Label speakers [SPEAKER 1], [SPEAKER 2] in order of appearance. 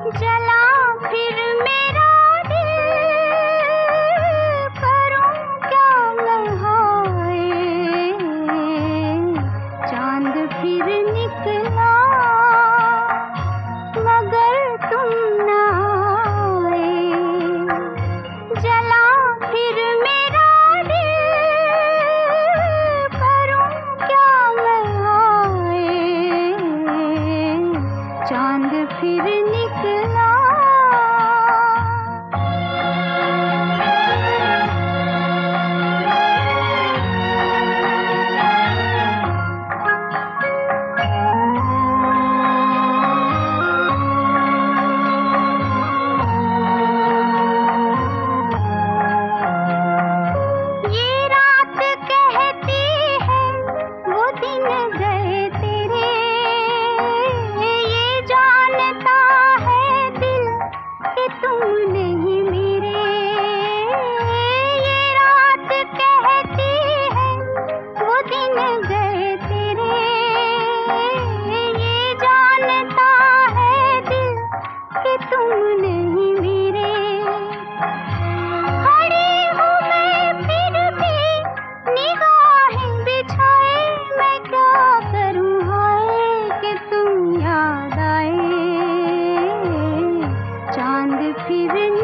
[SPEAKER 1] जला फिर मेरा दिल, करूं क्या मैं हाय। चांद फिर निकला मगर तुम न आए। जला फिर मेरा दिल, करूं क्या मैं हाय। चांद फिर निकला। ये रात कहती है वो दिन गए तेरे, ये जानता है दिल कि तुम नहीं मेरे। ये रात कहती है वो दिन गए तेरे, ये जानता है दिल कि तुम नहीं मेरे। खड़ी हूँ मैं फिर भी निगाहें बिछाए, मैं क्या करूँ हाय कि तुम याद आए। चांद फिर